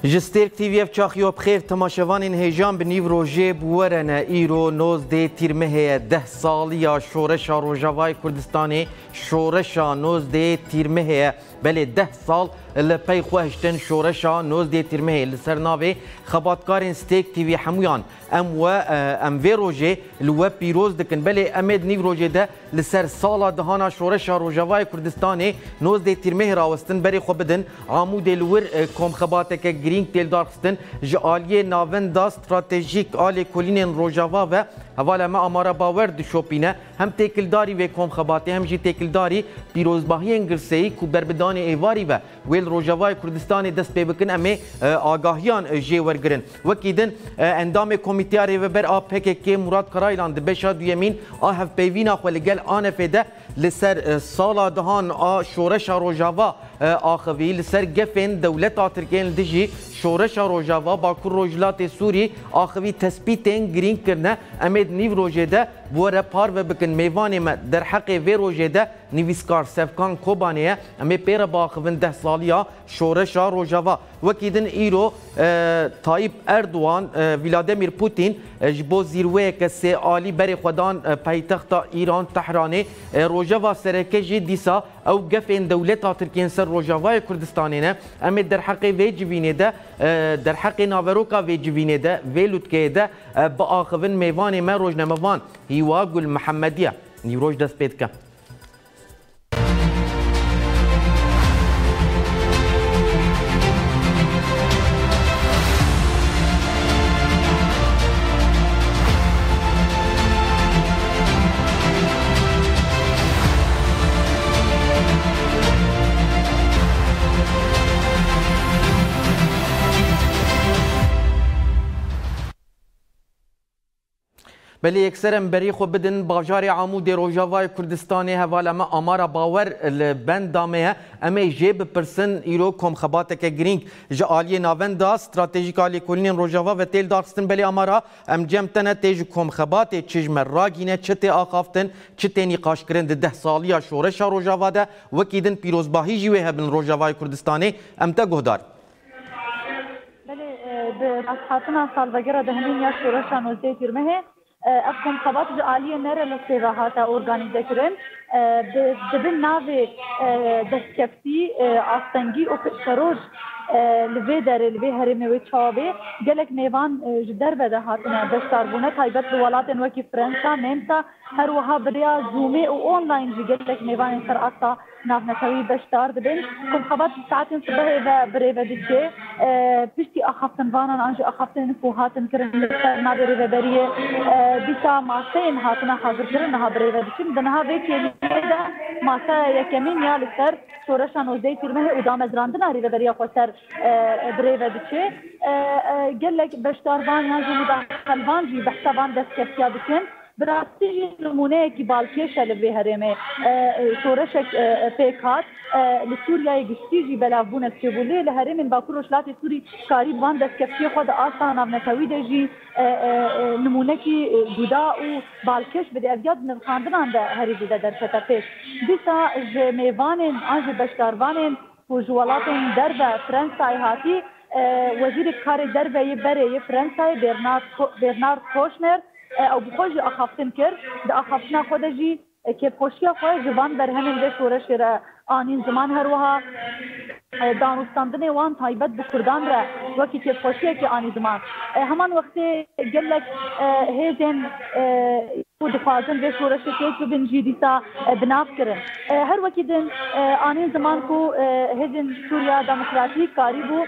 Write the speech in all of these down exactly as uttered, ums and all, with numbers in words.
جستيرك تي في اف چاخيو بخير تماشاوان هيجان بنيف روجي بورنا ايرو نوز دي تيرمه ده ساليا شورشا روجاواي كردستاني شورشا نوز دي تيرمه بله ده سال اللي پی خوهشتن شورشا نوز دي تيرمه لسرناوي خباتكارين ستيك تي في حمويان ام و ام في روجي الو بيروز دكن بله امد نيف روجي ده لسر سالا دهانا شورشا روجاواي كردستاني نوز دي تيرمه راوستن بري خو بدن عمود الور كوم خباتك گرینگ تیل دارستن جالیه ناوندا استراتژیک آل کلین روجاوا و حوالا ما امارا باور دشوپینه هم تکلداری و کم خباتی هم جی تکلداری پیروزباهی انگرسی کو بربدان ایواری و ویل روجاوای کردستان دست پی بکن امی آگاهیان جی ورگرن وکیدن اندام کمیتیاری و بر آپک که مراد کرایلان دبشا دویمین آهف پیوینا خولگل آنفده لسر سالا دهان آ شورش روجاوا آخوی لسر گفن دولت آترکین دجی شورش روجاوا باکور روجلات سوری آخوی تسبیتین گرین کرنه امید نیو روجه ده بوره پار و بکن میوانی ما در حق وی روجه ده نویسکار سفکان کوبانیه امی پیر باخوین ده سالیا شورش روجاوا وکیدن ایرو طایب اردوان ولادیمیر پوتین جبو زیروه کسی آلی بری خودان پایتخت ایران تهرانی روجاوا سرکجی دیسا او گفن دولت ترکیه سر روجاوای کردستانی نه امی در حق وی جوینه ده در حق ناوروکا وی جوینه ده وی لوتکه ده با آخوین میوان ما روجنموان هیوا گل محمدیه نیروش دست پید که بلی اکثرم بری خو بدن باجار عمود روجاوای کردستانی حوالا ما امارا باور بند دامه امی جیب پرسن ایرو کم خباته که گرینگ جالی ناوندا استراتژیک آلی کلین روجاوا و تیل دارستن بلی امارا ام جمتنه تیج کم خباته چجمر راگینه چته آخافتن چته نیقاش کرند ده سالیا شورش روجاوا ده وکیدن پیروزباهی جیوه هبن روجاوای کردستانی ام تا گهدار بلی از حاتنا سالوگره دهمین یا شورش نوزده تیرمه افهم خبات عالیه نره لسیراحات ارگانیزه کرن دبن ناوی دستکفتی آستنگی و سروج لوی داره لوی هرمی و چابه گلک میوان جدر بده هاتنه دستاربونه تایبت ولاتن وکی فرنسا نمسا هر وها بریا زومه و اونلاین جی گلک میوان سر اصلا ناف نتوی بشتار دبن کم خبات ساعتين صباحي و بريفا ديشي بشتي اخفتن فانان انجي اخفتن فوهاتن كرن لسر نابي ريفا بريه بيسا ماسين هاتنا حاضر كرنها بريفا ديشي مدنها بيكي ليدا ماسا يكمين يا لسر شورشان وزي تيرمه ودام ازراندنا ريفا بريه خوصر بريفا ديشي قال لك بشتار فان يانجي مداخل فان جي بحسابان دست كفتيا بكن براستی نمونه کی بالکش لوی هرمه شورشک پیکات لسوریا گشتیجی بلافون استیبولی لهرم باکور وشلات سوری کاری وان دست کفتی خود آسان نمتوی دجی نمونه کی جدا و بالکش بده ابیاد نخاندن ده هری بده در کتا پیش بیسا میوان آنج بشتاروان و جوالات درب فرانسای هاتی وزیر کار درب بره فرانسای برنارد برنارد کوشنر او بخوجي اخافتن كر ده اخافتنا خودجي كي بخوشيا خوي جوان برهمن ده شورش را آنين زمان هروها دانستاندن وان تایبت بکردان را وکی که بخوشيا كي آني زمان همان وقت قال لك هيزن ودفازن به شورش که بن جديدا بناف کرن هر وکی دن آنين زمان کو هيزن سوريا ديمقراطيك قريبو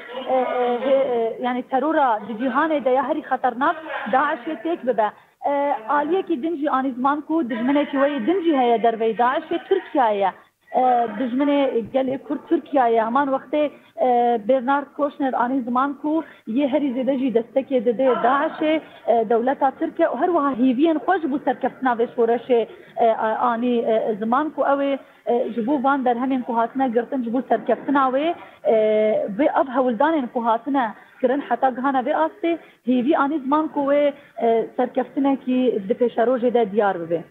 يعني ترورا جهان ده هري خطرناک داعش تك ببا آلیه کی دنجی آن زمان کو دجمنه کی وی دنجی هیا در وی داعش ترکیه دجمنه گل کرد ترکیه همان وقت برنارد کوشنر آن زمان کو یه هری زده جی دستکی دده داعش دولت ترکیه و هر وها هیوین خوش بو سرکفتنا و شورش آنی زمان کو اوی جبو وان در همین کوهاتنا گرتن جبو سرکفتنا و و اب هولدان کوهاتنا کرن حتی گهانا و آسته هیوی آنی زمان کو سرکفتنا کی دپیش روژه ده دیار ببه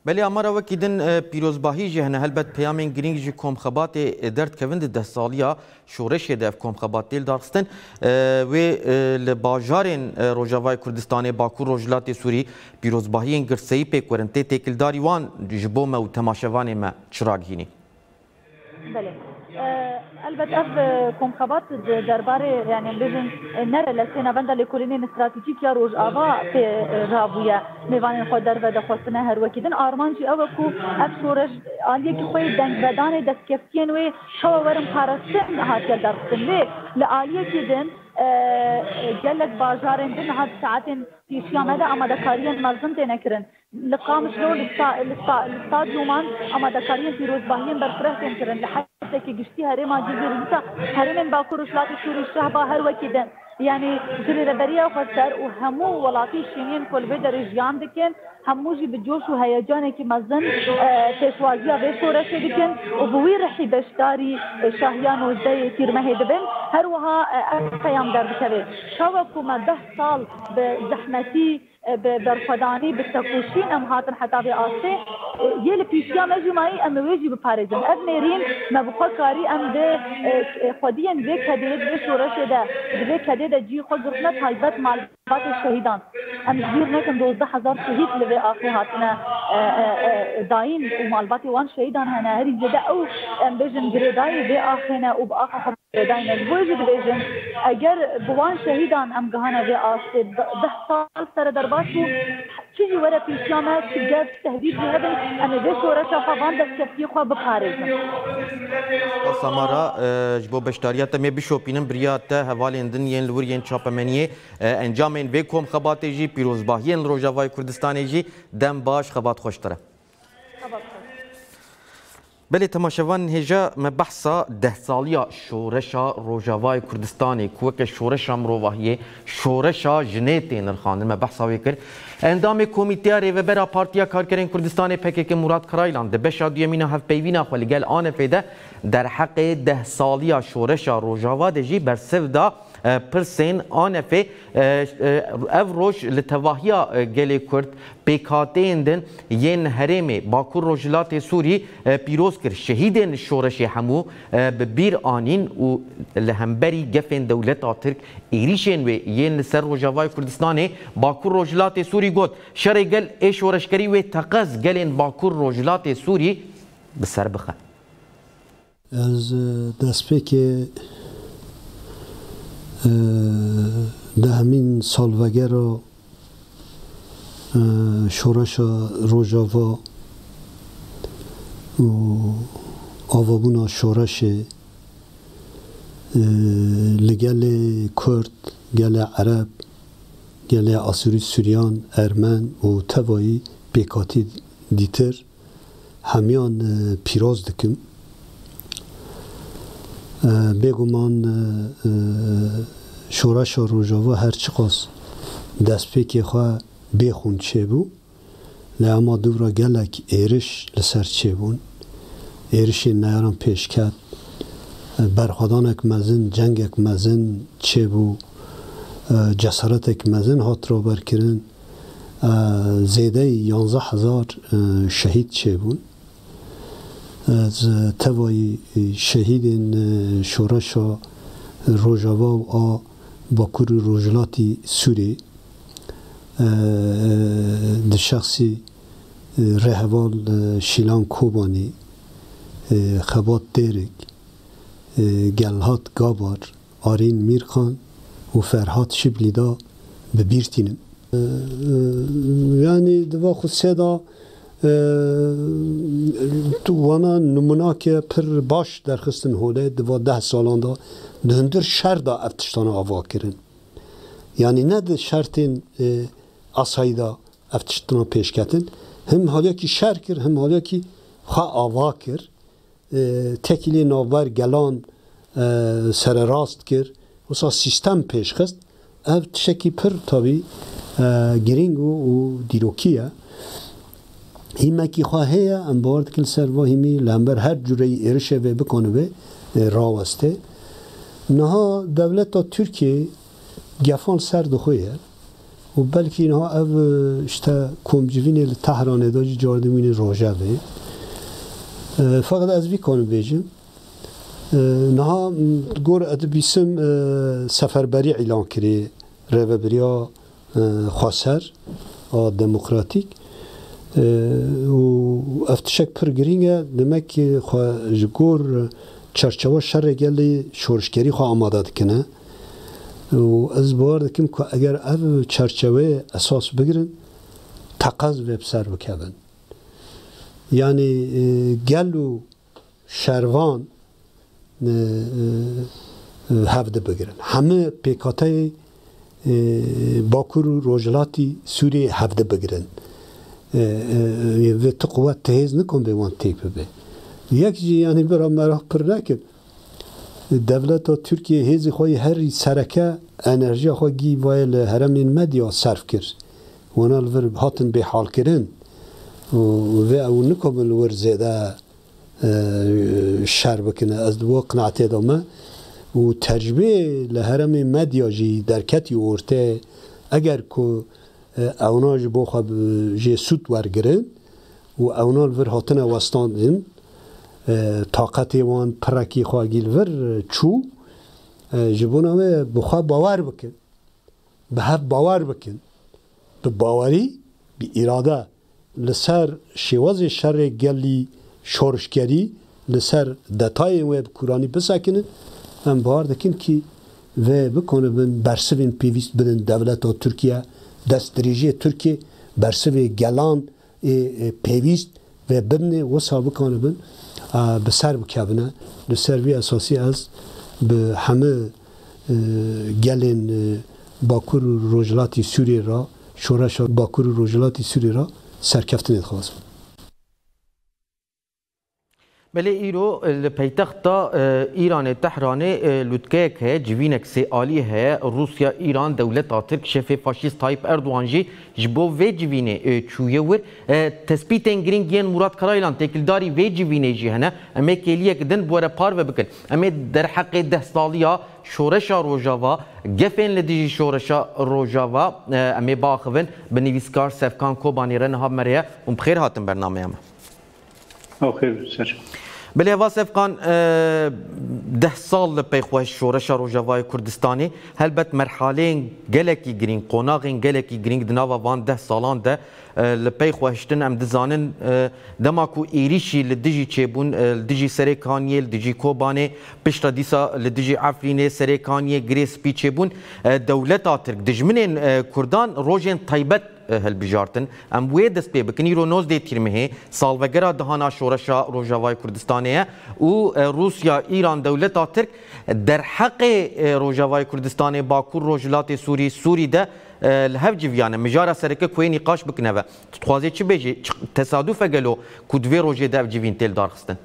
بله امارا وکیدن پیروزباهی جهنه هلبت پیامین گرینگ جی کم خبات درد کوند ده سالیا شورش دف کم خبات دیل دارستن و لباجارن روجاوای کردستان باکو روجلات سوری پیروزباهی گرسئی پیک ورنته تکلداری وان جبو ما و تماشوان ما چراغینی. بله البته اف کنخبات درباره یعنی ببین نره لسینا بند لکولین استراتژیک یا روز آوا به رابویا میوان خود در وده خواستنه هر وکیدن آرمانجی او کو اف شورش آلیه که خوی دنگ بدان دستکفتین و شو ورم پارستن هاتیل درستن لی لآلیه کدن جلد بازارن دن هاد ساعتين في شيام هذا أما دكاريان ملزم تنكرن لقام شلو لستاد يومان أما دكاريان في روز باهين برفره تنكرن لحتى كي جشتي هرما جزيرة هرمن باكور شلات شوري الشهبة هر وكيدن يعني جري ربريا وخسر وهمو ولاتي شينين كل بدر جيان دكن هموجي بالجوش وهيجاني كي مزن تشوازيا بشورش دكن وبوي رحي بشتاري شاهيان وزي تيرمه دبن هروها قيام در بكبه شوكو ما ده سال بزحمتي برفداني بالتكوشين ام هاتن حتى بآسي يلي بيشيا مجمعي ام ويجي بباريزن ابنيرين ما بفكاري ام ده خوديا ذيك هديت بشورش ده ذيك هديت جي خود رحمت هايبت معلومات الشهيدان ام جير نكن دوزده هزار شهيد لبي آخي هاتنا داين ومعلوماتي وان شهيدان هنا هري جدا او ام بيجن جريداي بي آخينا وبآخر داين البوجد بيجن اگر بوان شهيدان ام جهانا بي آسي ده سال سر درباشو چیزی ورا پیشیامه که جز تهدید بهدن اما به شورش خوابان دست کفتی خواب بپارزن سامارا جبو بشتاریات می بشوپینن بریات حوالین دن ین لور ین چاپمنیه انجامین و کم خبات جی پیروزباهین روجاوای کردستان جی دم باش خبات خوشتره بله تماشاوان هجا ما بحثا ده سالیا شورشا روجاوای کردستانی کوک شورشا مروواهیه شورشا جنیتین الخاندن ما بحثا ویکر اندام کمیته ریوبرا پارتیا کارکرین کردستان پکک مراد کرایلان ده بشا دیمینا هف پیوینا خوالی گل آن فیده در حق ده سالیا شورشا روجاوا ده جی برسف دا پرسین آن فی او روش لتواهیا گل کرد پیکاتین دن ین هرم باکور روجلات سوری پیروز کرد شهیدین شورش همو ببیر آنین و لهمبری گفن دولت ترک ایریشن و ین سر روجاوای کردستان باکور روجلات سوری گوت شرع گل ای شورشکری و تقز گلین باکور روجلات سوری بسر بخه از دست که ده همین سالوگر رو شورش روجاوا و آوابونا شورش لگل کرد گل عرب گل آسوری سوریان ارمن و توایی بیکاتی دیتر همیان پیروز دکم بگومان شورش روجاوا هر چقاس دست پیکی خواه بخون چه بو لما دورا گلک ایرش لسر چه بون ایرشی نیارم پیش کرد برخوادانک مزن جنگک مزن چه بو جسارتک مزن هات رو برکرن زیده یانزه هزار شهید چه بون از توای شهید شورش روجاوا و باکور روجلاتی سوری ده شخصی رهوال شیلان کوبانی خبات دیرک گلهات گابار آرین میرخان و فرهاد شبلیدا ببیرتینم یعنی دوا خود سیدا تو وانا نمونه که پر باش در خستن هوله دوا ده سالان دا دهندر شر دا افتشتان آوا کرن یعنی نه ده شرطین اسایی دا افتشتان پیش کتن هم حالا که شر کر هم حالا که خواه آوا کر تکیلی نوبر گلان سر راست کر وسا سیستم پیش خست اف تشکی پر تابی گرینگ و دیروکیه هیما کی خواهی ام بارد کل سر و هیمی لامبر هر جوری ارشه و بکنه و راوسته نها دولت تا ترکیه گفان سر دخویه و بلکه اینها او اشتا کمجوین تهران دا جی جاردمین روژاوه فقط از بی کنم بیجم نها گور ادبیسم سفربری اعلان کری رهبریا خاصر و دموکراتیک و افتشک پرگرینگه دمک جگور چرچوا شر گلی شورشگری خواه آماده کنه و از باور دکم که اگر او چرچوه اساس بگیرن تقاض و بسر بکن یعنی گلو شروان هفته بگیرن همه پیکاته باکور و روجلاتی سوریه هفته بگیرن و تو قوت تهیز نکن به وان تیپه به یک جی یعنی برای مراه پر نکن دولت ترکیه هیزی خواهی هر سرکه انرژی خواهی گی وایل هرمین مدیا صرف کرد ونال ور هاتن به حال کردن و او نکمل ور زیده شر بکنه از دو قناعتی دامه و تجربه لهرم مدیا جی درکتی ورته اگر که اوناج بو خواب جی سود ورگرن و اونال ور هاتن وستاندن طاقتی وان پرکی خواهیل ور چو جبونه بخواه باور بکن به هف باور بکن به باوری به اراده لسر شواز شر گلی شورشگری لسر دتای و بکورانی بسکنن هم باور دکن که و بکنه بن برسوین پیویست بدن دولت و ترکیه دستریجی ترکیه برسوی گلان پیویست و ببنه وصا بکنه بن به سر بکبنه لسر وی اساسی از به همه گلین باکور روجلاتی سوریه را شورش باکور روجلاتی سوریه را سرکفتن ادخواست بله ایرو پایتخت ایران تهران لودکه که جوینک سی عالی ہے روسیا ایران دولت ترک شف فاشیست تایپ اردوان جی جبو و جوینه چویه ور تثبیت انگرینگین مراد کرایلان تکلداری و جوینه جی هنه اما کلیه کدن بوره پار و بکن اما در حق ده سالیا شورشا روجاوا گفن لدیجی شورشا روجاوا اما باخون بنویسکار سفکان کوبانی رنها مریه و بخیر هاتن برنامه اما آخر سر بله واسفقان ده سال پیخوش شورش روجاوای کردستانی هلبت مرحله گلکی گرین قناغین گلکی گرین دناوا وان ده سالان ده لپیخوشتن ام دزانن دماکو ایریشی لدیجی چبون لدیجی سرکانیه لدیجی کوبانه پشتا دیسا لدیجی عفرینه سرکانیه گریس پی چبون دولت آترک دجمنین کردان روژن طیبت هل بجارتن ام وی دست پی بکنی رو نوز دی تیرمه سالوگرا دهانا شورشا روجاوای کردستانیه و روسیا ایران دولت ترک در حق روجاوای کردستانی باکور روجلات سوری سوری ده الهف جویانه مجارا سرکه کوی نقاش بکنه و تخوازی چی بیجی تصادف گلو کدوی روجه ده جوین تل دار خستن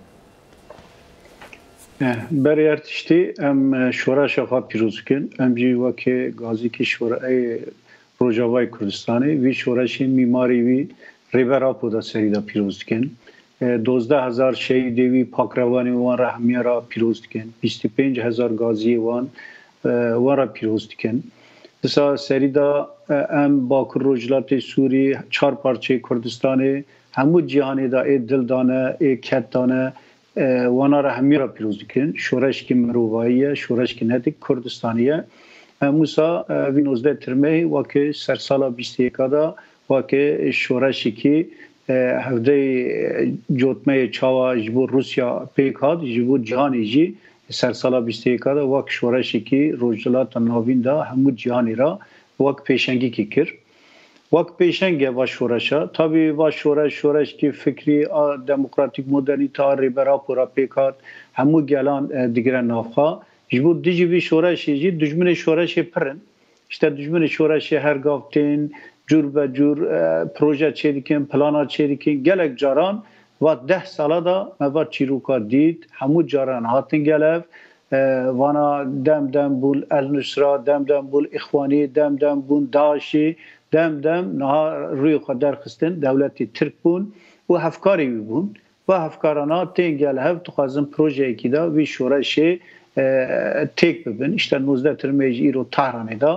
بر ارتشتی ام شورشا خواه پیروز کن ام جی وکه گازی که شورای روجاوای کردستانی وی شورشی میماری وی ریبرا پودا سریدا پیروز کن دوزده هزار شهیدی وی پاکروانی وان رحمیه را پیروز کن بیست و پنج هزار غازی وان وان را پیروز کن دسا سریدا ام باکر روجلات سوری چهار پارچه کردستانی همو جهانی دا ای دل دانه ای کت دانه وانا را همی را پیروز کن شورش کی مرواییه شورش کی ندک کردستانیه موسا وی نوزده ترمه وکه سرسالا بیست یک دا وکه شورشی کی هفته جوتمه چاوا جبو روسیا پیکاد جبو جهانی جی سرسالا بیست یک دا وکه شورشی کی روجلات ناوین دا همو جهانی را وکه پیشنگی کی کر وقت پیشنگه و شورشا تابی و شورش شورش کی فکری دموکراتیک مدرنیته ریبرا پورا پیکات همو گلان دیگر نافخا جبو دیجی وی شورشی جی دشمن شورشی پرن işte دشمن شورشی هر گافتین جور به جور پروژه چه دیکن پلانا چه دیکن گلک جاران و ده ساله دا مواد چیروکا دید همو جاران هاتن گلف وانا دم دم بول النصرا دم دم بول اخوانی دم دم بول داعشی دم دم نها روی خود درخستن دولتی ترک بون و هفکاری بون و هفکارانا تنگل هف تخوازن پروژه ای دا وی شورشی تک ببین işte نوزده ترمیج ایرو تهرانی دا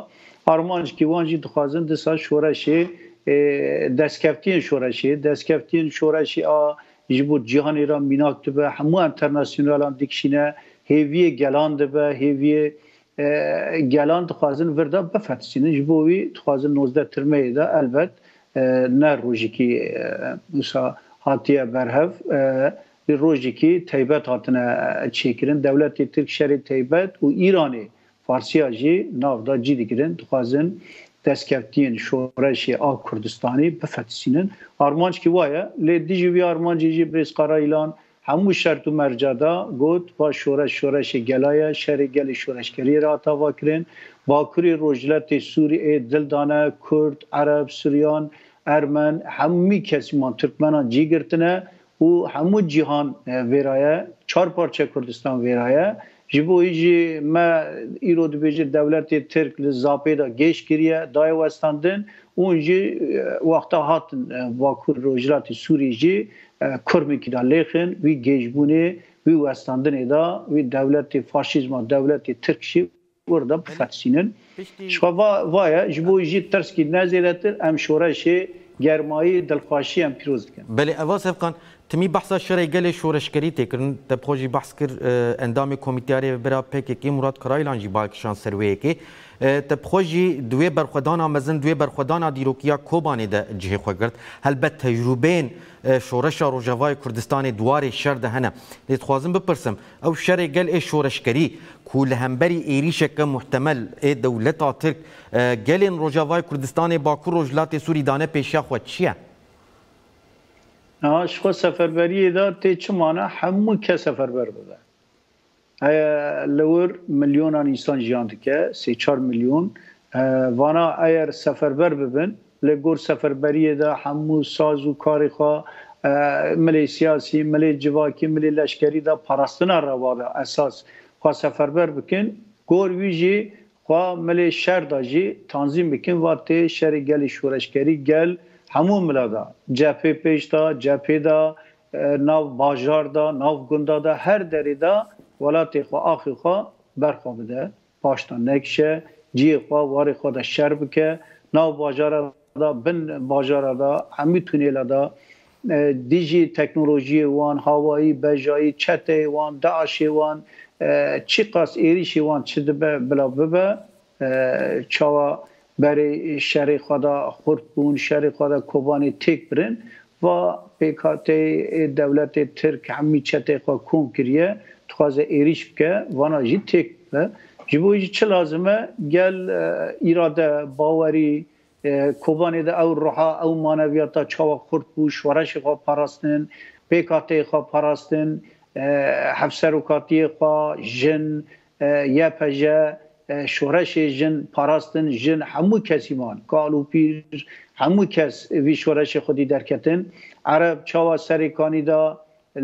آرمانج کی وانجی دخوازن دسا شورشی دستکفتین شورشی دستکفتین شورشی آ جبو جهان ایران میناکت به همو انترناسیونالان دیکشینه هیوی گلان دبه هیوی گلان دخوازن وردا بفتسینه جبوی دخوازن نوزده ترمه دا البت نه روژی کی مثلا هاتیه برهف روژی کی تیبت هاتنه چیکرین دولت ترک شهر تیبت و ایرانی فارسی آجی ناو دا جی دیگرین دخوازن دستکفتین شورشی آ کردستانی بفتسینن آرمانج کی وایه لی دیجی وی آرمانجی جی بریز قرار ایلان همو شرط و مرجادا گوت با شورش شورش گلایه شهر گل شورشگری را تاوا کرن باکوری روجلت سوریه دلدانه کرد عرب سوریان ارمن همی کسی من ترکمنان جی گرتنه و همو جهان ویرایه چهار پارچه کردستان ویرایه جبو ایجی ما ایرود بیجی دولت ترک لزاپی دا گیش کریه دای وستاندن اونجی وقتا هاتن باکور روجلت سوریه جی کرمی که دا لیخن وی گیجبونه وی وستاندن دا وی دولت فاشیزم دولت ترکشی ورده بفتسینن شخوا وایه جبو ایجی ترس که نزیدتر ام شورشی گرمایی دلخواشی ام پیروز کن بله اواز افغان تمی بحثا شرعی گل شورشگری تکرن تبخوجی بحث کر اندام کمیتیاری برا پککی مراد کرایلان جی بالکشان سرویه که تبخوجی دوی برخودانا مزن دوی برخودانا دیروکیا کوبانی ده جه خوگرد هلبت تجربین شورش روجاوای کردستان دوار شر ده هنه لیتخوازم بپرسم او شرعی گل شورشگری کول همبری ایریشک محتمل دولتا ترک گلین روجاوای کردستان باکور روجلات سوری دانه پیشیا خود چیه؟ آشخو سفربری دا تی چمانه همو که سفربر بده ایا لور میلیونان انسان جیانده که سی چار میلیون وانا اگر سفربر ببین لگور سفربری دا همو ساز و کاری خواه ملی سیاسی ملی جواکی ملی لشکری دا پرستنا روا دا اساس خواه سفربر بکن گور ویجی خواه ملی شهر دا جی تنظیم بکن و تی شهر گل شورشگری گل همو ملادا جبهه پیش دا جبهه دا ناو باجار دا ناو گندا دا هر دری دا ولاتی خوا آخی خوا برخوا بده پاشتان نکشه جی خوا واری خوا دا شر بکه ناو باجار دا بن باجار دا همی تونیل دا دیجی تکنولوژی وان هوایی بجایی چته وان داعشی وان چی قاس ایریشی وان چی دبه بلا ببه چاوا برای شهر خدا خورد بون شهر خدا کوبانی تک برن و پیکات دولت ترک همی چته خوا کم کریه تخوازه ایریش بکه وانا جی تک به جبوی چه لازمه گل ایراده باوری کوبانی ده او روحا او مانویاتا چاوا خورد بو شورش خوا پراستن پیکات خوا پراستن حفسروکاتی خوا جن یا پجه شورش جن پاراستن جن همو کسی مان کالو پیر همو کس وی شورش خودی درکتن عرب چاوا سریکانی دا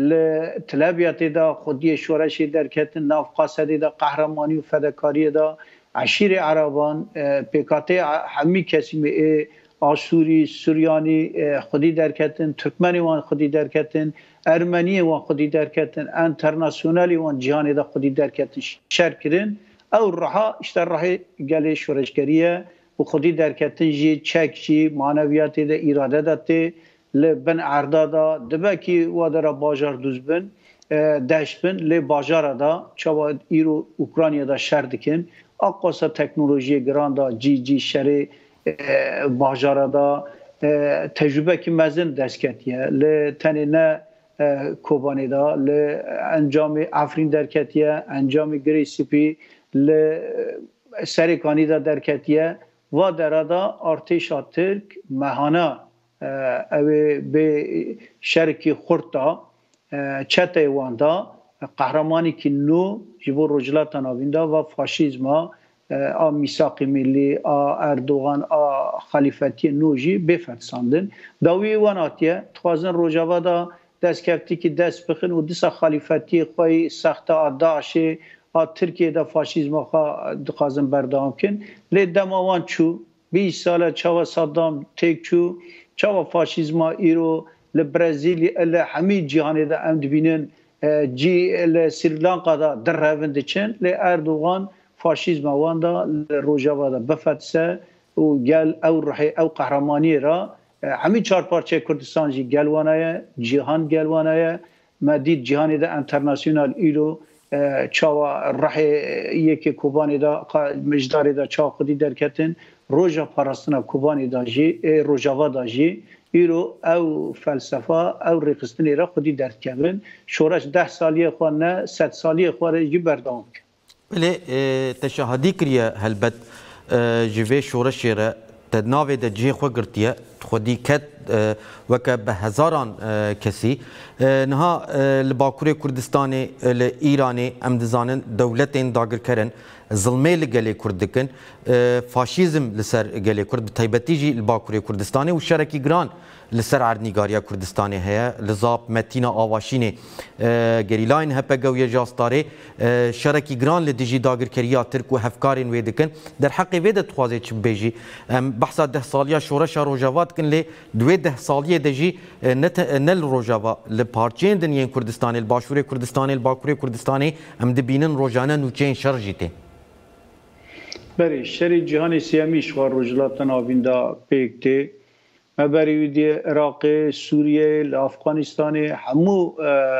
لطلبیت دا خودی شورش درکتن ناف قاصدی دا قهرمانی و فدکاری دا عشیر عربان پیکاته همی کسی می آسوری سوریانی خودی درکتن ترکمنی وان خودی درکتن ارمنی وان خودی درکتن انترناسیونالی وان جهانی دا خودی درکتن شر کرن او رها اشتر راه گل شورشگریه و خودی درکتن جی چک جی معنویات ده اراده داته لبن عردا دا دبه کی وادر باجار دوز بن دشت بن لی باجار دا چوا ایرو اوکراینیا دا شر دکن اقاسا تکنولوژی گران دا جی جی شر باجار دا تجربه کی مزن دستکتیه لی تنی نه کوبانی دا لی انجام افرین درکتیه انجام گریسیپی ل سریکانی دا درکتیه و درادا ارتش ترک مهانا او به شرکی خورتا چته واندا قهرمانی که نو جبو رجلات ناویندا و فاشیزما آ میثاق ملی آ اردوغان آ خلیفتی نوجی بفرساندن داوی واناتیه توازن روجاوا دا دست کفتی که دست بخن و دسا خلیفتی خوی سخت آ داعش آ ترکیه دا فاشیزم خوا دخوازن بردام کن لی دماوان چو بیست ساله چاوا صدام تک چو چاوا فاشیزم ایرو لبرازیل ل همه جهان دا ام دبینن جی ل سریلانکا دا در روند چن لی اردوغان فاشیزم وان دا روجاوا دا بفتسه و گل او رحی او قهرمانی را همین چهار پارچه کردستان جی گلوانه جهان گلوانه مدید جهانی دا انترناسیونال ایرو چاوا رحی یکی کوبانی دا مجداری دا چا خودی درکتن روجا پاراستنا کوبانی دا جی روجاوا دا جی ایرو او فلسفه او ریخستنی را خودی درک کردن شورش ده سالیه خواه نه ست سالیه خواه را جی بردام کرد. بله تشاهدی کریه هلبت جوی شورشی را تناوی دا جی خواه گرتیه خودی کت وکه به هزاران کسی نها لباکوری کردستان ایرانی امدزانن دولتین داگر کرن ظلمه لگلی کرد دکن فاشیزم لسر گلی کرد بطیبتی جی لباکوری کردستانی و شرکی گران لسر عردنیگاریا کردستانی هیا لزاب متینا آواشینی گریلاین هپه گوی جاستاره شرکی گران لدیجی داگر کریا ترک و هفکارین ویدکن در حق ویده تخوازه چه بیجی بحثا ده سالیا شورشا روجاوات کن لی دوی ده سالیه دجی نل روجاوا لپارچین دنیین کردستانی الباشوری کردستانی الباکوری کردستانی ام دبینن روجانه نوچین شرجیته بری شری جهانی سیامیش و رجلاتن آویندا پیکته مبری دی عراق سوریه افغانستان همو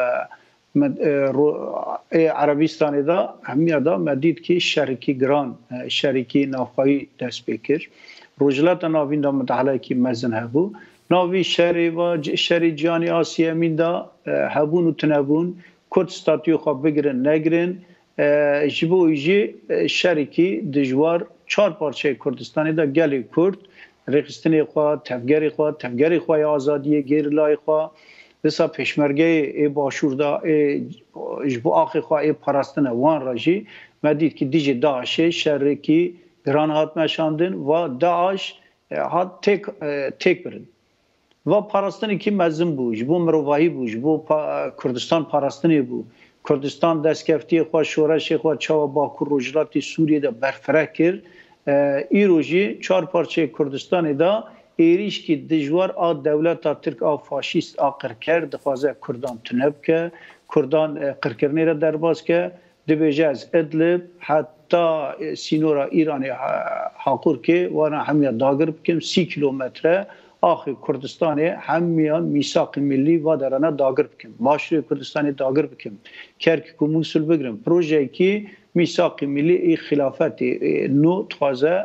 عربستان دا همی دا مدید که شرکی گران شرکی نافایی دست بکر رجلاتن آویندا متعلقه که مزن هبو ناوی شری و شری جهانی آسیا من دا هبون و تنبون کرد ستاتیو خواب بگرن نگرن جبو ایجی شرکی دجوار چهار پارچه کردستانی دا گلی کرد رخستنی خواه، تفگری خواه، تفگری خواه آزادی گیرلای خواه بسا پشمرگه ای باشور دا ای جبو آخی خواه ای پرستن وان راجی مدید که دیجی داعش شرکی گران هات مشاندن و داعش هات تک, تک برن و پرستنی که مزم بود جبو مروواهی بود جبو کردستان پرستنی بود کردستان دستکفتی خواه شورش خواه چاوا باکور روجلاتی سوریه دا برفره کرد ایروژی چهار پارچه کردستان دا ایریش که دجوار آ دولت آ ترک آ فاشیست آ قرکر دخوازه کردان تنب که کردان قرکرنی را درباز که دبیجه از ادلب حتی سینورا ایرانی حاقور که وانا همیان داگر بکم سی کیلومتره آخی کردستان همیان میثاق ملی و درانه داگر بکم ماشوی کردستان داگر بکم کرک کمونسل بگرم پروژه که میثاق ملی ای خلافت نو تخوازه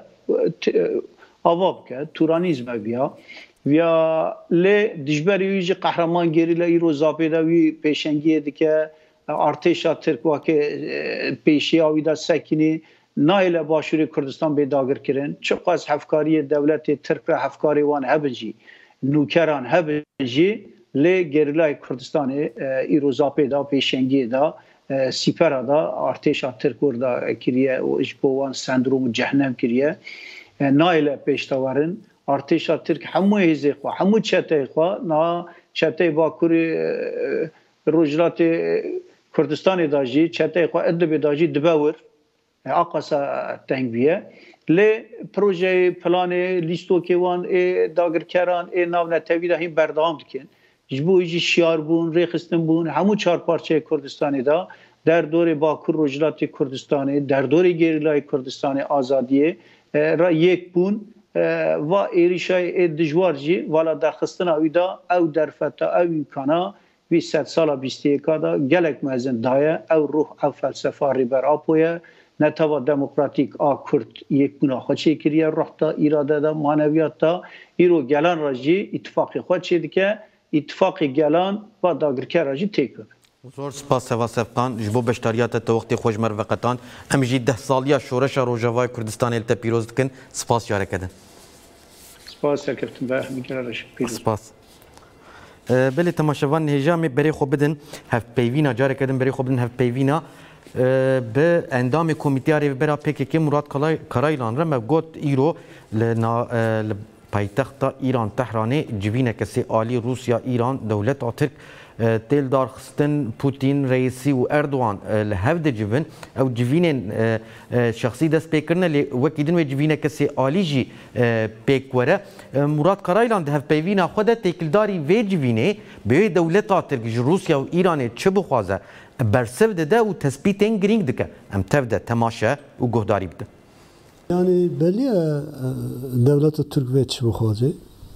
آواب که تورانیزم بیا ویا لی دجبری ویجی قهرمان گریلا ایرو زابیده وی پیشنگیه دی که ارتشا ترک واکه پیشی آویده سکنی نایل باشوری کردستان به داگر کرن چقدر از هفکاری دولت ترک را هفکاری وان هبجی نوکران هبجی لی گریلای کردستان ایرو زابیده پیشنگیه دا سیپرا دا ارتشا ترک وردا کریه و اجبوان سندروم جهنم کریه نایل پیشتاورن ارتشا ترک همو هزی خواه همو چته خواه نا چته باکوری روجلات کردستان داجی چته خواه ادب داجی دباور آقاسا تنگ بیه لی پروژه پلان لیستو که وان ای داگر کران ای ناو نتوی دا هم بردام دکن جبو ایجی شیار بون ریخستن بون همو چهار پارچه کردستانی دا در دور باکور روجلات کردستانی در دور گریلای کردستانی آزادیه را یک بون و ایریشای دجوار جی والا درخستن اوی دا او درفتا او امکانا وی ست سالا بیستی اکا دا گلک مزن دایه او روح او فلسفه ریبر آپویه نتوا دموکراتیک آ کرد یک بونا خوچه کریه روح دا ایراده دا معنویات دا ایرو گلان را جی اتفاقی خوچه دیگه اتفاقی گلان و داگرکه را جی تیک ببین زور سپاس سوا سفقان جبو بشتاریات تا وقتی خوش مروقتان ام جی ده سالیا شورش روجاوای کردستان التا پیروز دکن سپاس جاره کدن سپاس کفتن به میگرارش پیروز سپاس بله تماشاوان هجامی بری خوب بدن هفت پیوینا جاره کدن بری خوب بدن هفت پیوینا به اندام کمیته برا پیک مراد کرایلان را مگوت ایرو لنا پایتخت ایران تهران جوینه کسی عالی روسیا ایران دولت ترک تیل دار خستن پوتین رئیسی و اردوان لهفده جوین او جوین شخصی دست پیکرنه لی وکیدن و جوینه کسی عالی جی پیکوره مراد کرایلان ده هف پیوینا خود تیکلداری و جوینه به دولت ترک روسیا و ایران چه بخوازه برسف ده و تثبیتین گرینگ دکه ام تف ده تماشا و گهداری بده yani belli devlet Türk ve çibuxazi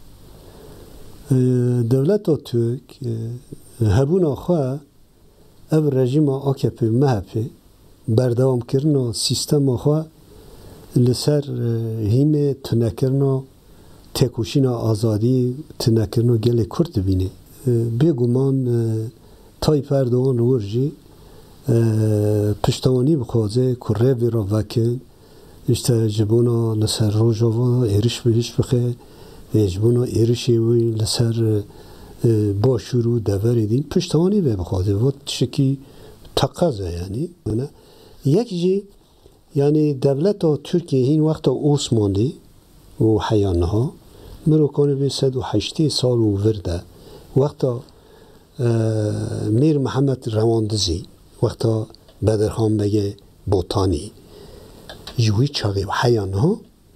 devlet Türk hebuna xwe ev rejima A K P M H P berdewam kirina sistema xwe li ser hîmê tunekirina têkoşîna azadî tunekirina gelê Kurd dibîne bêguman Tayyip Erdoğan wir jî piştewanî bixwaze ku revê ra vekin işte ji bona li ser Rojava êriş bihîş bixe ji bona êrişê wî li ser başûr û deverê dîn piştewanî vê bixwaze vê tişekî teqez e yanî yek jî yani devleta Türkiye hîn wexta Osmanlî û heya niha mirokanê vê sed û heştê sal û vir de wexta Mir Mihemed Rewandizî wexta Bedirhan Bege Botanî ji wî çaxê heya niha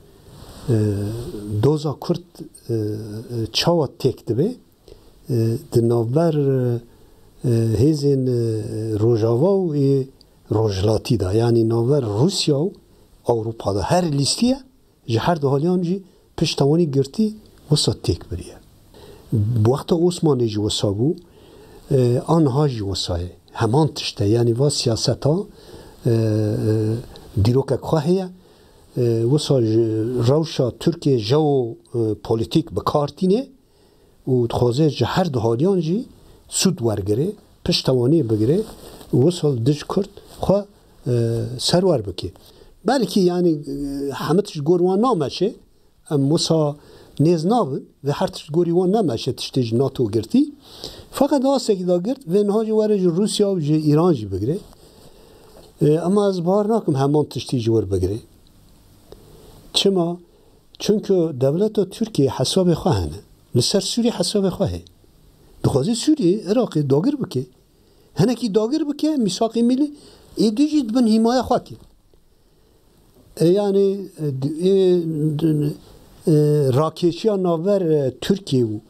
doza Kurd çawa têk dibe di navber hêzên Rojava û Rojhilatî da yani navber Rusya û Awropa da her lîstiye ji her du haliyan jî piştewanî girtî wisa têk biriye wexta Osmanlê jî wisa bû anha jî wisa ye heman tişte yani va siyaseta dîrokek xwe heye wisa rewşa Tirkiye jeopolitîk bi kar tîne û dixwaze ji her du haliyan jî sûd wergire piştewanî bigire wisa dij Kurd xwe serwer bike belkî yani hemit ji gor wan nameşe em wisa nêz nabin ve her tişt gorî wan nemeşe tiştê ji NATO girtî fakat asekî da girt vê niha jî were ji Rusya û ji Îran jî bigire ama ez bahar nakim heman tiştî ji wir bigire çima çünkü devleta Tirkiye hesabê xwe hene li ser Sûriye hesabê xwe heye dixwaze Sûriye Iraqê dagir bike hinekî dagir bike mîsaqê millî êdî jî dibin hîmaya xwe kir yani rakêşiya navber Tirkiye û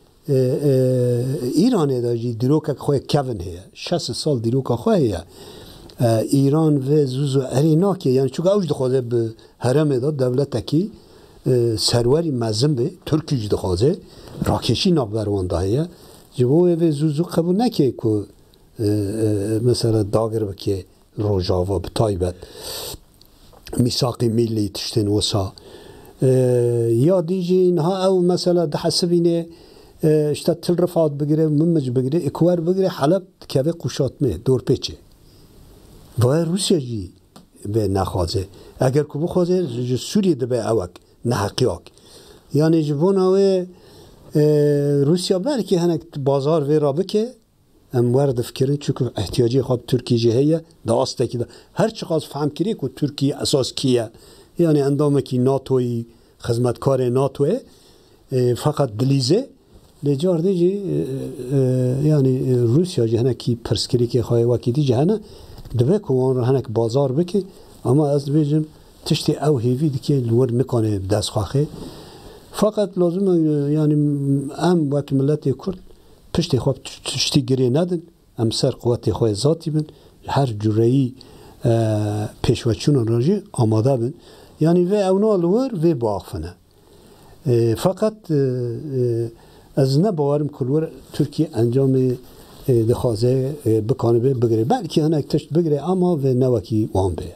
Îranê de jî dîrokek xwe kevin heye şest sal dîroka xwe heye İran ve zûz û erê nake yani çünkü ew jî dixwaze bi heremê de devletekî serwerî mezin bê Tirkî jî dixwaze rakêşî navber wan de heye ji bo wê vê zûz û qebûl neke ku mesela dagir bike Rojava bi taybet mîsaqê millî tiştên wisa ya dî jî niha ew mesela dihesibîne işte til rifat bigire mimic bigire ikwer bigire Heleb dikeve qûşatmê dorpêçê vay Rusya jî vê nexwaze eger ku bixwaze ji Sûriye dibe ewek neheqîyak yani ji bona wê Rusya belkî hinek bazar vê ra bike em wer difikirin çünkü ihtiyacê xwe bi Tirkiye jî heye di astekî de her çi qas fehm kirî ku Tirkiye esas kî ye yani endamekî NATOyî xizmetkarê NATO ye fakat dilîze lê cardê jî yani Rusya jî hinekî pirskirêkê xwe wekî dî jî hene dibe ku wan hinek bazar bike ama ez dibêjim tiştê ew hêvî dike li wir nikane bi dest xwaxê fakat lazim yani em wek milletê Kurd piştê xwe tiştî girê nedin em ser quwetê xwe zatî bin her cüreyî pêşveçûnan ra jî amade bin yani vê ewna li wir vê biaxivine fakat ez ne bawerim ku li wir Tirkiye encamê dixwaze bikanibe bigire belkî hinek tişt bigire ama vê newekî wan bê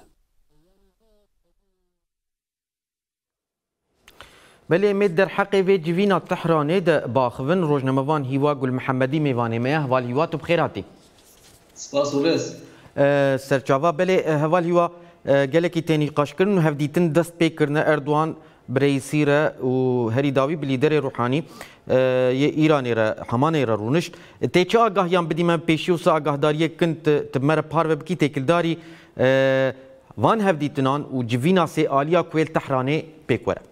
بله امید در حق و جوینا تهرانê de baxivin rojnamevan Hîwa Gulmihemedî mêvanê me ye heval Hîwa tu bixêr hatî spas û rêz serçava belê heval Hîwa gelekî tê nîqaşkirin û hevdîtin dest pê kirine Erdoğan bi reîsî re û herî dawî bi lîderê ruhanî yê Îranê re hemanê re rûnişt tê çi agahiyan bidî me pêşî wisa agahdariyê kin tu me re par ve bikî têkildarî van hevdîtinan û civîna sê aliya ku êl Tehranê pêk were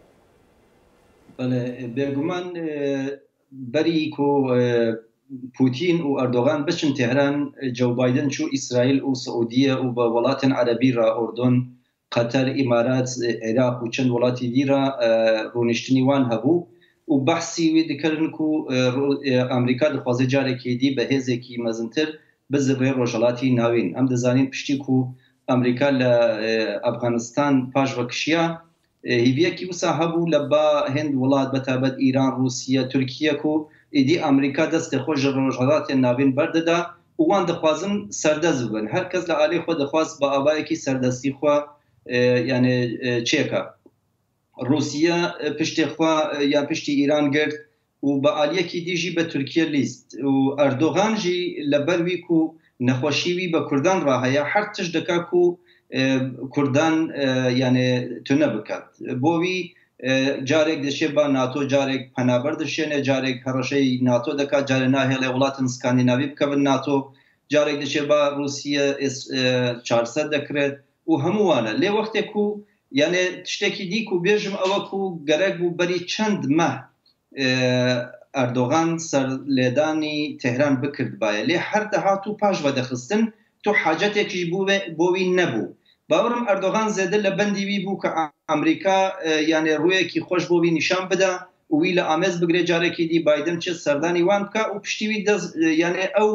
بێگومان بەری کو پوتین و ئەردۆغان بچن تهران جو بایدن چوو ئیسرائیل و سعودیە و بە وڵاتن عەرەبی را ئۆردۆن قەتەر ئیمارات عێراق و چەند وڵاتی دیرە ڕوونیشتنی وان هەبوو و بەحسی وێ دکردن و ئەمریکا دەخوازێ جارێکی دی بە هێزێکی مەزنتر بزڕێ ڕۆژهڵاتی ناوین ئەم دەزانین پشتی و ئەمریکا لە ئەفغانستان پاش وەکشیە هیویەکی وسا هەبوو لە با هند وڵات بەتابەت ئیران رووسیا تورکیە و ئیدی ئەمریکا دەستی خۆش ڕۆژهڵاتی ناوین بەردەدا وان دەخوازن سەردەست بن هەر کەس لە ئالەی خۆ دەخواست بە ئاوایەکی سەردەستی خوا یعنی چێکە رووسیا پشتی خوا یا پشتی ئیران گرت و بە ئالیەکی دیژی بە تورکیە لیست و ئەردۆغانژی لە بەرویک و نەخۆشیوی بە کوردان ڕاهەیە هەر تش دەکاک و کوردان یعنی تونە بکات بۆوی جارێک دەشێ بە ناتۆ جارێک پەنابەر دەشێنێ جارێک هەڕەشەی ناتۆ دەکات جارێ ناهێڵێ وڵاتن سکاندیناوی بکەون ناتۆ جارێک دەشێ بە رووسیا چارسەد دەکرێت و هەمووانە لێ وەختێک و یعنی تشتێکی دیک و بێژم ئەوە و گەرەک بوو بەری چەند مە ئەردۆغان سەر لێدانی تهران بکرد باە لێ هەر دەهات و پاش بەدەخستن تۆ حاجەتێکی بۆوی نەبوو باوەڕم ئەردۆغان زێدە لە بەندیوی بوو کە ئەمریکا یعنی ڕوویەکی خۆش بۆوی نیشان بدە وی لە ئامێز بگرێ جارێکی دی بایدن چێت سەردانی وان بکە و پشتیوی یعنی ئەو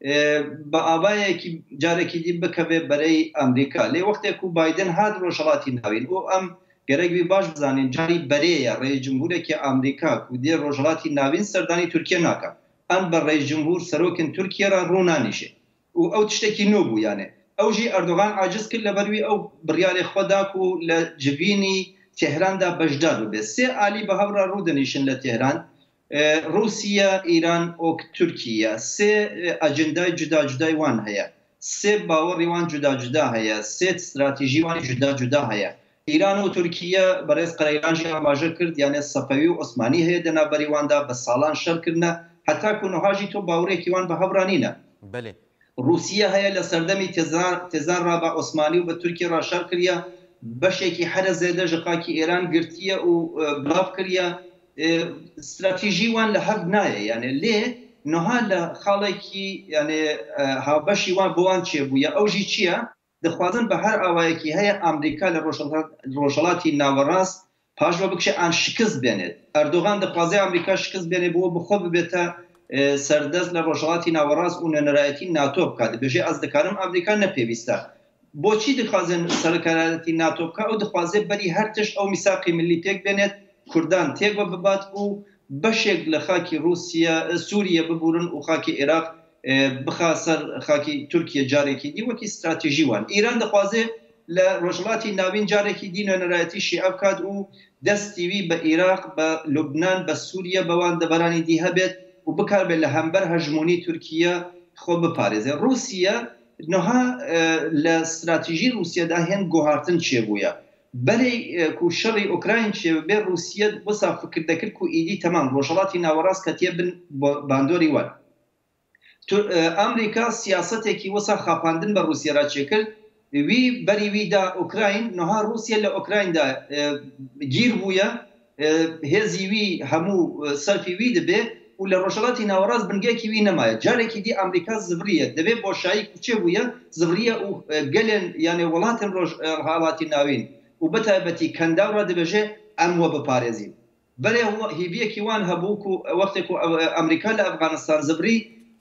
بە ئاوایەکی جارێکی دی بکەوێ بەرەی ئەمریکا لێ وەختێک و بایدن هات ڕۆژهڵاتی ناوین و ئەم گەرەگوی باش بزانین جاری بەرەیە ڕێی جمهورێکی ئەمریکا و دێ ڕۆژهڵاتی ناوین سەردانی تورکیا ناکە ئەم بە ڕێی جمهور سەرۆکن تورکیا را ڕوونانیشێ و ئەو تشتێکی نۆ بوو یانێ ئەوژی ئەردۆغان عاجز کرد لە بەروی ئەو بڕیارێ خۆداک و لە جبینی تهراندا بەشدار بێت سێ ئالی بە هەورا ڕوودەنیشن لە تهران رووسیا ئیران ئۆک تورکیا سێ ئەجندای جودا جودای وان هەیە سێ باوەڕی وان جودا جودا هەیە سێ استراتیژی وانی جودا جودا هەیە ئیران و تورکیا بەڕێز قەرەیلانژی ئاماژە کرد یانێ سەفەوی و عوسمانی هەیە دەنابەری واندا بە ساڵان شەرکردنە هەتا کوونەهاژی تۆ باوڕێکی وان بە هەورانینە رووسیا هەیە لە سەردەمی تێزان ڕا بە عوسمانی و بە تورکی ڕاشار کردە بەشێکی هەرە زێدە ژقاکی ئێران گرتیە و بڵاو کردە استراتیژی وان لە هەر نایە یانێ لێ نەها لە خاڵێکی یانێ هاوبەشی وان بۆوان چێ بووە ئەوژی چییە دەخوازن بە هەر ئاوایەکی هەیە ئەمریکا لە ڕۆژهڵاتی ناوەڕاست پاشوە بکشێ ئان شکست بێنێت ئەردۆغان دەخوازێ ئەمریکا شکست بێنێ بۆ بخۆ ببێتە سەردەست لە ڕۆژهڵاتی ناوەڕاست و نەنەرایەتی ناتۆ بکات دەبێژێ ئەس دەکارم ئەمریکا نەپێویستە بۆچی دەخوازن سەرکارەتی ناتۆ بکە و دەخوازێ بەری هەر تشت ئەو میساقی ملی تێک بێنێت کوردان تێک بە ببات و بەشێک لە خاکی رووسیا سووریە ببورن و خاکی عێراق بخاسەر خاکی تورکیا جارێکی دی وەکی استراتیژی وان ئیران دەخوازێ لە ڕۆژهڵاتی ناوین جارێکی دی نوێنەرایەتی شیعە بکات و دەستیوی بە عێراق بە لوبنان بە سووریا بەوان دەبەرانی دی هەبێت و بکاربێت لە هەمبەر هەژمۆنی تورکیا خۆ بپارێزێ رووسیا نەها لە استراتیژی رووسیادا هێن گۆهارتن چێبووە بەرەی کو شەڕی ئۆکراین چێ بێ رووسیا وەسا فکر دەکرد و ئیدی تەمام ڕۆژهڵاتی ناوەڕاست کە تێ بن باندۆری وان ئەمریکا سیاسەتێکی وەسا خاپاندن بە رووسیارا چێکرد وی بەریویدا ئۆکراین نەها رووسیا لە ئۆکرایندا گیر بووە هێزیوی هەموو سەرفیوی دەبێ و لە ڕۆژهڵاتی ناوەڕاست بنگێکی وی نەمایە جارێکی دی ئەمریکا زڤریە دەبێت بۆشایی کوچێ بووە زڤریە و گەلێن یانێ وڵاتن ڕۆژهڵاتی ناوین و بەتایبەتی کەنداوڕا دەبێژێ ئەموە بپارێزین بەرێ هیویەکی وان هەبوو و وەختێک و ئەمریکا لە ئەفغانستان زڤری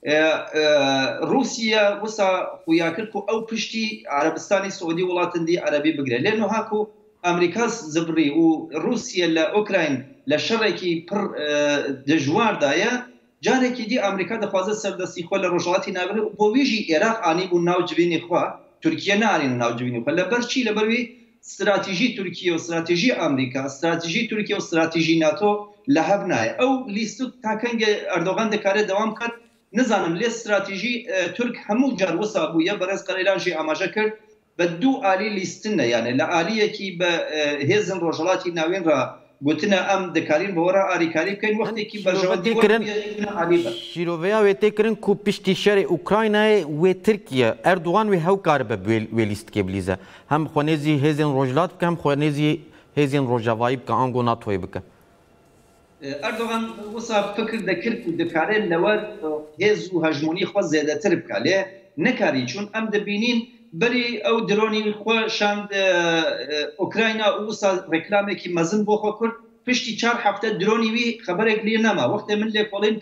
رووسیا وسا خویا کرد و ئەو پشتی عەرەبستانی سعودی وڵاتندی عەرەبی بگرێت لێ نۆهاک و ئەمریکا زڤری و رووسیا لە ئۆکراین لە شەڕێکی پڕ دژواردایە جارێکی دی ئەمریکا دەخوازە سەردەستی خۆ لە ڕۆژهڵاتی ناوین بۆ ویژی عێراق ئانی بوو ناو جبینی خوا تورکیا نانین ناو جبینی خۆ لەبەر چی لەبەروی استراتیژی تورکیا و استراتیژی ئەمریکا استراتیژی تورکیا و استراتیژی ناتۆ لە هەب نایە ئەو لیست تاکەنگە ئەردۆغان دەکارێت دەوام کرد نزانم لێ استراتیژی تورک هەموو جار وەسا بووە بەڕێز قەرەیلانژی ئاماژە کرد بە دوو ئالی لیستنە یانێ لە ئالیەکی بە هێزن ڕۆژهڵاتی ناوین ڕ گوتنە ئەم دەکارین بەوەرە ئاریکاری بکەین وەختێکی بەژەوەدیکردن شیرۆڤەیە وێتێکردن و پشتی شەری ئوکراینای وێ ترکیە ئەردوغان وێ هەوکار بە وێ لیستکێ بلیزە هەم خۆنێزی هێزین ڕۆژهڵات بکە هەم خۆنێزی هێزین ڕۆژاوایی بکە ئەنگۆ ناتۆی بکە ئەردۆغان وەسا فکر دەکرد و دەکارێت لەوە هێز و هەژمۆنی خۆ زێدەتر بکە لێ نەکاری چون ئەم دەبینین بەری ئەو درۆنی خۆشان ئۆکراینە وسا ڕێکلامێکی مەزن بۆ خۆ کرد پشتی چار هەفتە درۆنی وی خەبەرێک لێ نەما وەختێ من لێ کۆڵین کرد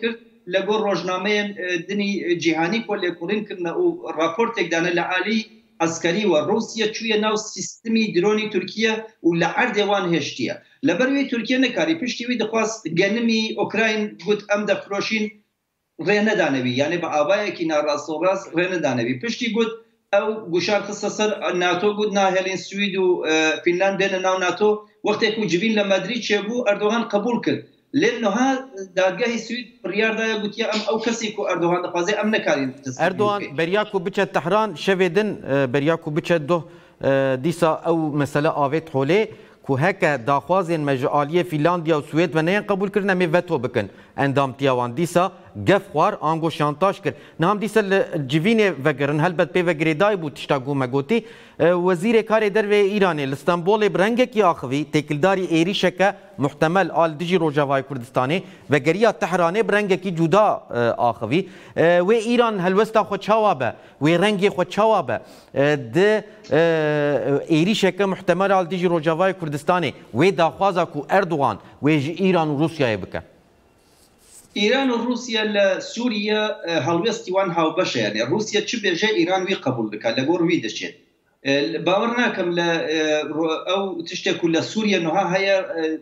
لەگۆ ڕۆژنامەیەن دنی جیهانی کۆ لێکۆڵین کردنە و راپۆرتێکدانە لە عالی عسکەری و رووسیا چوویە ناو سیستمی درۆنی تورکیە و لە عەردێوان هێشتیە لەبەروەی تورکیا نەکاری پشتیوی دەخواست گەنمی ئۆکراین گوت ئەم دەفرۆشین ڕێنەدانەوی یانێ بە ئاوایەکی ناڕاستەوڕاست ڕێنەدانەوی پشتی گوت ئەو گوشار خستە سەر ناتۆ گوت ناهێڵین سوید و فینلاند بێنە ناو ناتۆ وەختێک و جبین لە مەدرید چێبوو ئەردۆغان قبول کرد لێن نەها دادگاهی سوید بڕیاردایە گوتیە ئەم ئەو کەسێک و ئەردۆغان دەخوازێ ئەم نەکارین ئەردۆغان بەریاک و بچێت تەحران شەوێدن بەریاک و بچێت دۆ دیسا ئەو مەسەلە ئاوێت هۆلێ کو هەکە داخوازێن مەژعالیە فینلاندیا و سوێد بەنەیان قبول کردن ئەمێ ڤەتۆ بکەن ئەندامتیاوان دیسا گەف خوار ئانگۆ شانتاژ کرد نام دیسە لە جivînê vegirin helbet pê vegirêdayî bû tişta ku me gotî wezîrê karê derve Îranê li Stenbolê bi rengekî axivî têkildarî êrişeke muhtemel al dijî Rojavayê Kurdistanê vegeriya Tehranê bi rengekî cuda axivî wê Îran helwesta xwe çawa be wê rengê xwe çawa be di êrişeke muhtemel al dijî Rojavayê Kurdistanê wê daxwaza ku Erdogan wê ji Îran û Rusyayê bike ئیران و رووسیا لە سووریا هەڵوێستی وان هاوبەشە یانێ رووسیا چ بێژە ئیران وی قبول دەکات لە گۆڕ وی دەچێت باوەڕ ناکەم لە ئەو تشتێک و لە سووریا نوها هەیە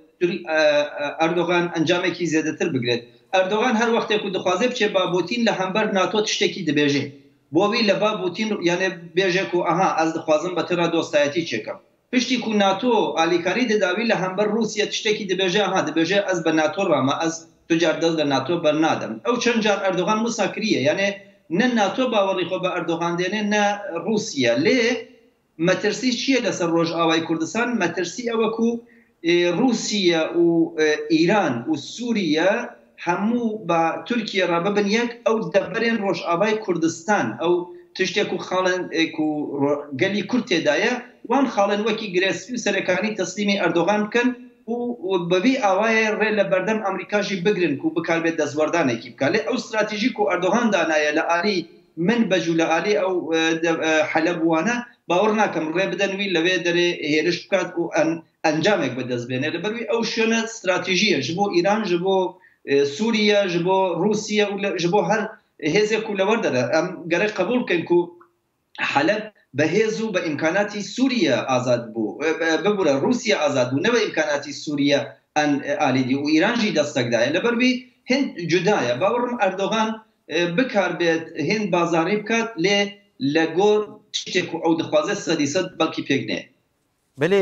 ئەردۆغان ئەنجامێکی زیادەتر بگرێت ئەردۆغان هەر وەختێک و دەخوازێ بچێ بابوتین لە هەمبەر ناتۆ تشتێکی دەبێژێ بۆوی لە بابوتین یانێ بێژێک و ئەها ئەس دەخوازم بەتەرا دۆستایەتی چێکەم پشتی و ناتۆ ئالیکاری دەداوی لە هەمبەر رووسیا تشتێکی دەبێژێ ئەها دەبێژێ ئەس بە ناتۆ ڕامە ئەس تجار دەست لە ناتۆ بەرنادەم ئەو چەند جار ئەردۆغان مساکریە یانێ نە ناتۆ باوەڕی خۆ بە ئەردۆغان دێنێ نە رووسیا لێ مەترسی چییە لەسەر ڕۆژ ئاوای کوردستان مەترسی ئەوەکو رووسیا و ئیران و سووریا هەموو بە تورکیا ڕاببن یەک ئەو دەبەرێن ڕۆژ ئاوای کوردستان ئەو تشتێک و خاڵن و گەلی کورد تێدایە وان خاڵن وەکی گرێسپی و سەرەکانی تەسلیمی ئەردۆغان بکەن و بەبێ ئاوایە ڕێ لە بەردەم ئەمریکاژی بگرن و بکاربێت دەستوەردانێکی بکات لێ ئەو استراتیژیک و ئەردۆغان دانایە لە ئالی من بەجو لە ئالی ئەو حەلەبوانە باوەڕ ناکەم ڕێ بدەنوی لەوێ دەرێ هێرش بکات و ئەنجامێک بەدەستبێنێ لەبەروی ئەو شوێنە استراتیژیە ji بۆ ئیران ji بۆ سووریا ji بۆ رووسیا و ji بۆ هەر هێزێک و لەوەردەرە ئەم گەرە قبول بکەین و حەلەب بەهێز و بە ئیمکاناتی سووریا ئازاد بوو ببورە رووسیا ئازاد بوو نەوە ئیمکاناتی سووریا ئەن ئالیدی و ئیرانژی دەستەکدایە لەبەروی هند جودایە باوەڕم ئەردۆغان بکار بێت هند بازاری بکات لێ لە گۆر شتێک و ئەو دەخوازێت سەدی سەد بەڵکی پێکنێ بەلێ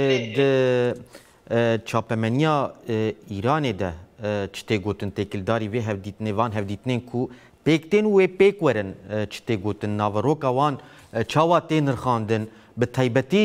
چاپەمەنیا ئیرانێ de çtê gotin têkildarî vê hevdîtinê van hevdîtinên ku pêktên wê pêk werin çtê gotin naveroka wan çawa tê nirxandin bi taybetî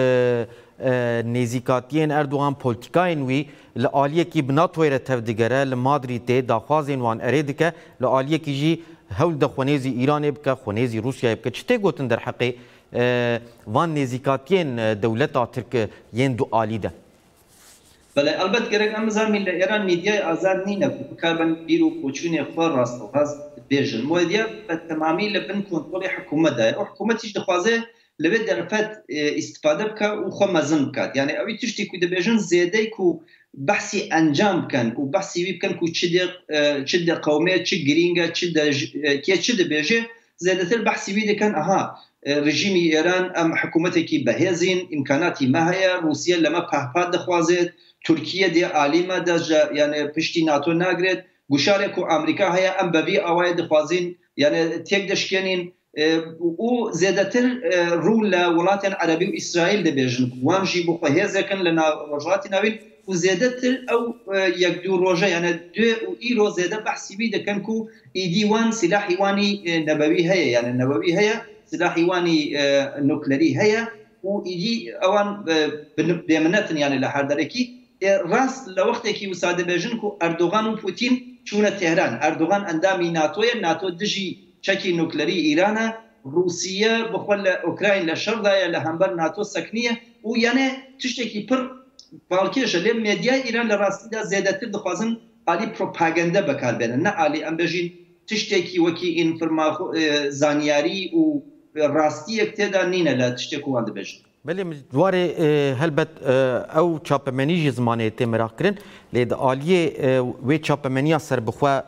nêzîkatiyên Erdogan polîtikayên wî li aliyekî bi NATOyê re tev digere li Madrîdê daxwazên wan erê dike li aliyekî jî hewl de xwenêzî Îranê bike xwenêzî Rûsyayê bike çi tê gotin derheqê van nêzîkatiyên dewleta Tirk yên du alî de بەڵێ ئەلبەت گەرەک ئەم بزانین لە ئێران میدیای ئازاد نینە بکاربن بیر و پۆچوونێ خۆ ڕاستەوڕاست بێژن مۆدیا بە تەمامی لە بن کۆنترۆلی حکوومەتدایە ئەو حکوومەتیش دەخوازێ لەوێ دەرفەت ئیستفادە بکە و خۆ مەزن بکات یعنی ئەوی تشتی کو دەبێژن زێدەی و بەحسی ئەنجام بکەن و بەحسی وی بکەن و چ دە قەومێ چ گرینگە کێ چ دەبێژێ زێدەتر بەحسی وی دەکەن ئەها ڕژیمی ئێران ئەم حکوومەتێکی بەهێزین ئیمکاناتی مە هەیە رووسیا لەمە پاهپات دەخوازێت تورکیە دێ عالیمە دەژە یانێ پشتی ناتۆ ناگرێت گوشارێک و ئەمریکا هەیە ئەم بەبی ئاوایە دەخوازین یانێ تێک دەشکێنین و زێدەتر ڕوو لە وڵاتیان عەرەبی و ئیسرائیل دەبێژن وانژی بۆ خۆهێزەکەن لە ڕۆژهاتی ناوین و زێدەتر ئەو یەک دوو ڕۆژە یانە دوێ و ئیرۆ زێدە بەحسیبی دەکەن و ئیدیوان سلاحی وانی نەبەوی هەیە یانە نەبەوی هەیە سلاحی وانی نوکلەری هەیە و ئیدی ئەوان بێمنەتن یانە لە هەردەرەکی ڕاست لە وەختێکی وسادەبێژن و ئەردۆغان و پوتین چوونە تێهران ئەردۆغان ئەندامی ناتۆیە ناتۆ دژی چەکی نوکلەری ئیرانە رووسیا بخۆ لە ئۆکراین لە شەردایە لە هەمبەر ناتۆ سەکنیە و یانێ تشتێکی پڕ باڵکێشە لێ مێدیای ئیران لە ڕاستیدا زێدەتر دەخوازن ئالی پرۆپاگەندە بەکاربێنن نە ئالی ئەم بێژین تشتێکی وەکی ئینفرما زانیاری و ڕاستیەک تێدا نینە لە تشتێک وان دەبێژن بەێ دوارێ هەلبەت ئەو چاپەمەنیژی زمانێت تێ مراقکردن لێ د عالیێ وێ چاپەمەنیا سەر بخوا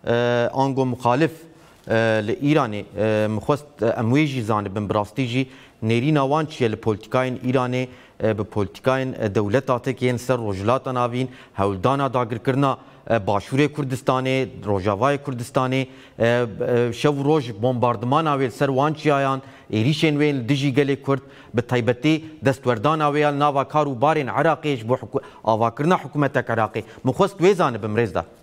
آنگو مخالف لإيران مخوست أمويجي زانبن براستيجي نيرين وان چیه لپولتیکاین ایرانی به پولتیکاین دولتاتی که این سر روجلات ناوین هولدانا داگر کرنا باشور کردستانی روجاوای کردستانی شو روج بمباردمان آویل سر وان چیایان ایریشن وین دجی گلی کرد به تایبتی دستوردان آویل ناوا کارو بارین عراقیش بو آوا کرنا حکومت عراقی مخوست ویزانه بمریز ده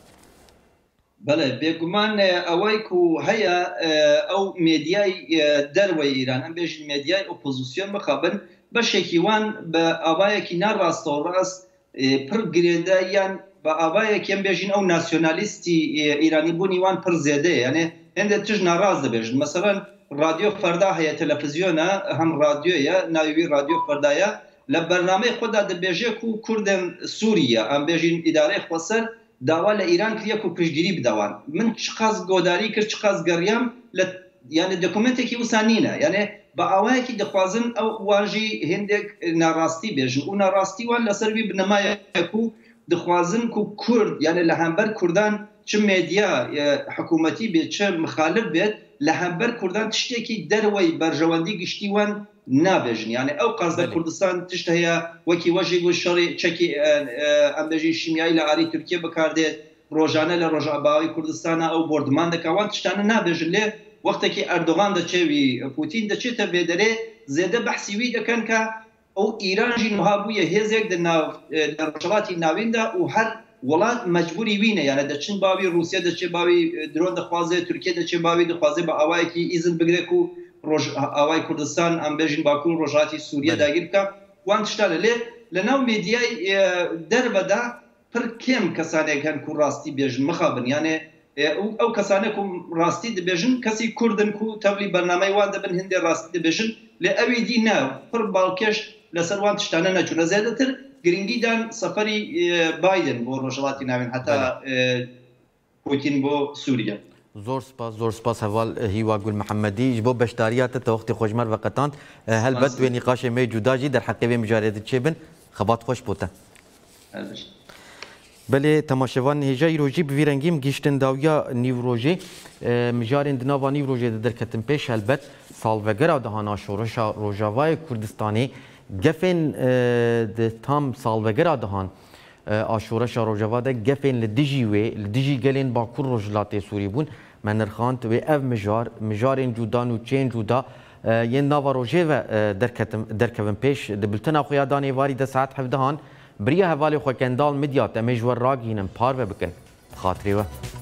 بله بێگومان ئەوەی و هەیە ئەو مێدیای دەروەی ئیران ئەم بێژین مێدیای ئۆپۆزیسیۆن بخەبن بەشێکی وان بە ئاوایەکی ناڕاستەوە ڕاست پڕ گرێدە یان بە ئاوایەکی ئەم بێژین ئەو ناسیۆنالیستی ئیرانی بوونی وان پڕ زێدەیە یانێ هێندە تژ ناڕاست دەبێژن مەسەڵەن رادیۆ فەردا هەیە تەلەڤیزیۆنە هەم رادیۆیە ناوی رادیۆ فەردایە لە بەرنامەی خۆدا دەبێژێک و کوردن سووریە ئەم بێژین ئیدارەی خۆسەر داوا لە ئیران کریەک و پشتگیری بدەوان من چقاس گۆداری کرد چقاس گەڕیام لە یانە دۆکومنتێکی وسانینە یانێ بە ئاوایەکی دەخوازن ئەو واژی هێندێک ناڕاستی بێژن و ناڕاستیوان لەسەروی بنەمایەک و دەخوازن و کورد یانە لە هەمبەر کوردان چ مێدیا حکوومەتی بێت چه مخالف بێت لە هەمبەر کوردان تشتێکی دەروەی بەرژەوەندی گشتیوان نابێژن یانێ ئەو قازدە کوردستان تشت هەیە وەکی وەژێک و شەڕی چەکی ئەمبێژی شیمیایی لە ئاری تورکیە بەکاردێت ڕۆژانە لە ڕۆژئاباوی کوردستانە ئەو بۆردمان دەکەوان تشتانە نابێژن لێ وەختێکی ئەردۆغان دەچێوی پوتین دەچێتە بێدەرێ زێدە بەحسیوی دەکەن کە ئەو ئیرانژی نوها بوویە هێزێک لە ڕۆژهەڵاتی ناویندا و هەر وڵات مەجبوری وینە یانە دەچن باوی رووسیا دەچێ باوی درۆن دەخوازێت تورکیە دەچێ باوی دەخوازێ بە ئاوایەکی ئیزن بگرێت و ئاوای کوردستان ئەم بێژین باکوور ڕۆژاتی سووریە داگیر بکە وان تشتا لە لێ لە ناو مێدیای دەربەدا پڕ کێم کەسانێک هەن و ڕاستی بێژن مخابن یانێ ئەو کەسانێک و ڕاستی دەبێژن کەسی کوردن و تەبلی بەرنامەی وا دەبن هەندێ ڕاستی دەبێژن لێ ئەوی دی ناو پڕ باڵکێش لەسەر وان تشتانە نەچوونە زیاتر گرنگیدان سەفەری بایدن بۆ ڕۆژهەڵاتی ناوین هەتا پوتین بۆ سووریا زۆر سپاس زۆر سپاس هەواڵ هیوا گول محەممەدی بۆ بەشداریاتە تەوەختی خۆشمەر وەقەتاند هەلبەت وێ نیقاشێ مێ جوداجی دەرحەقەوێ مجارێت چێبن خەبات خۆش بۆتە بەلێ تەماشەوان هێژا ئیرۆژی بڤیرەنگیم گیشتن داویا نیڤڕۆژێ مجارên di nava nîvrojê de derketin pêş helbet salvegera dihana şoreşa Rojavayê Kurdistanê gefên di tam salvegera dihan a şoreşa Rojava de gefên li dijî wê li dijî gelên Bakur Rojhilatê Sûrî bûn me nirxand wê ev mijar mijarên cuda û çên cuda yên nava rojê ve derkevin pêş di biltina xwe ya danê warî de saet hevdehan biriya hevalê xwe kendal midya te mêj we ragînin par ve bikin xatirê we